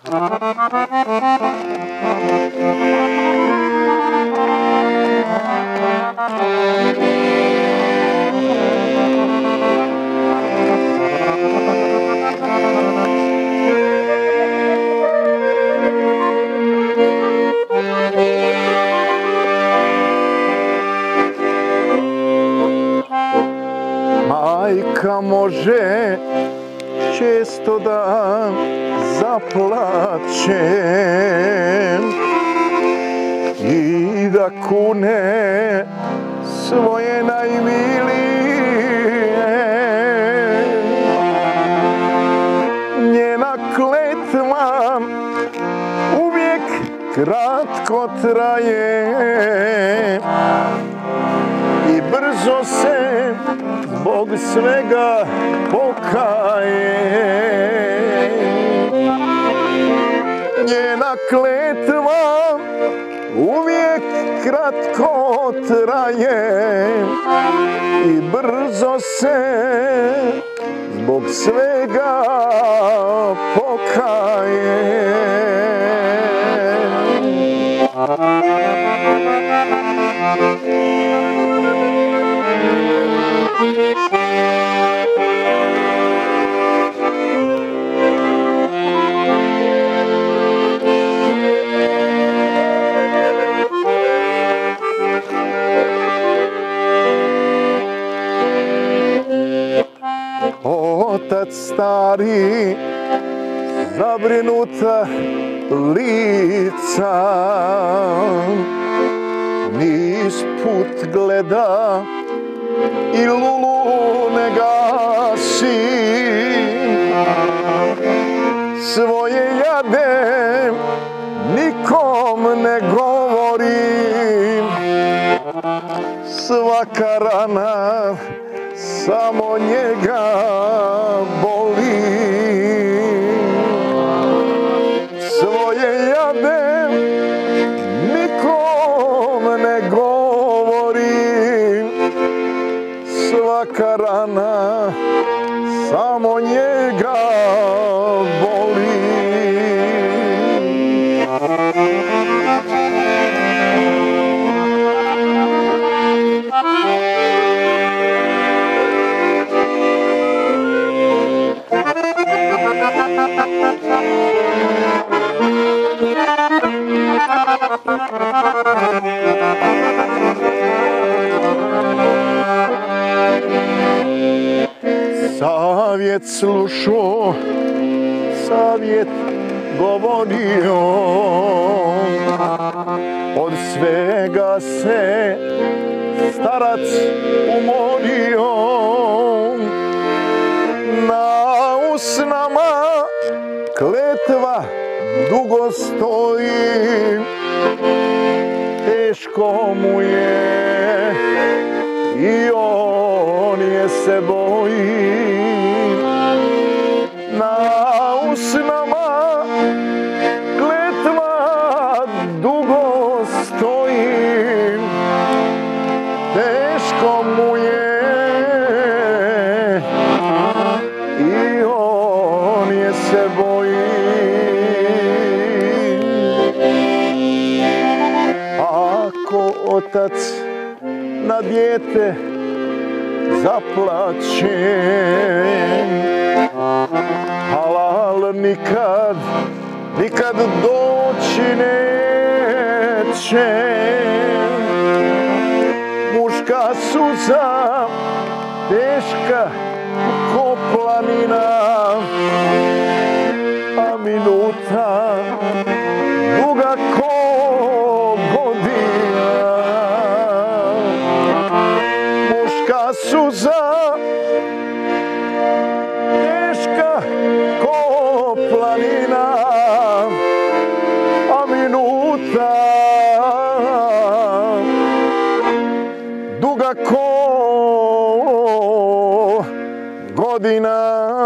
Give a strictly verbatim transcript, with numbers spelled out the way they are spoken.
Majka može često da zaplače i da kune svoje najmilije. Njena kletva uvijek kratko traje i brzo se zbog svega pokaje. Njena kletva uvijek kratko traje i brzo se zbog svega pokaje. Otac stari zabrinuta lica niz put gleda i lulu ne gasi. Svoje jade nikom ne govorim, svaka rana samo njega boli. Svoje jade nikom ne govorim, svaka rana samo njega boli. Savjet slušao, savjet govorio, od svega se starac umorio. Na usnama kletva dugo stoji, teško mu je i on je se boji. Na usnama kletva dugo stoji, teško mu je i on je se boji. Ako otac na dijete zaplače, halal nikad, nikad doći neće. Muška suza teška ko planina, a minuta duga ko godina. Muška suza teška ko planina, a minuta duga ko godina.